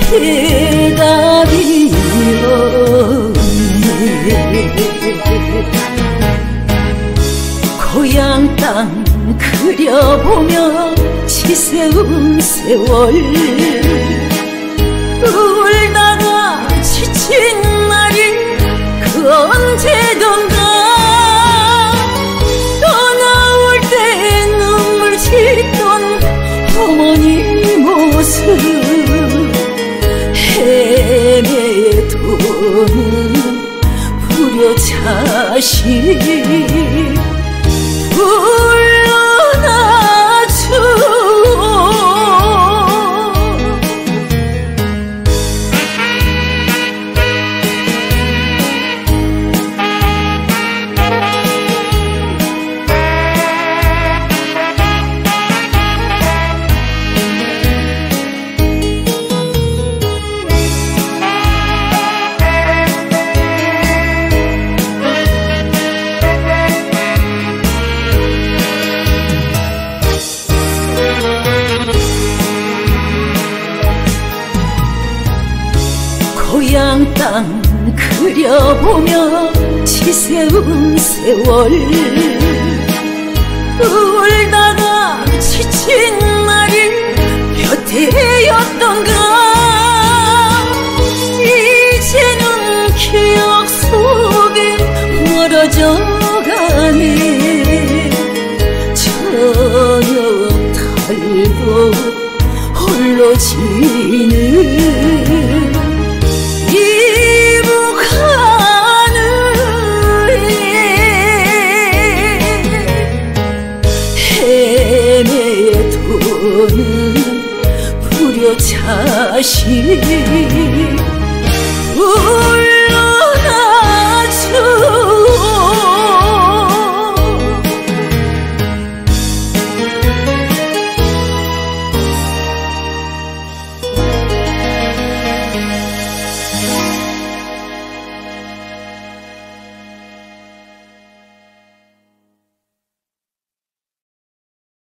대답이 없네. 고향 땅 그려보며 지새운 세월, 울다가 지친 날이 그 언제던가. 떠나올 때 눈물 짓던 어머니 모습, 헤매도는 불효자식 불러놔줘. 고향 땅 그려보며 지새운 세월, 울다가 지친 날이 몇 해였던가. 이제는 기억 속에 멀어져 가네. 저녁 달도 홀로 지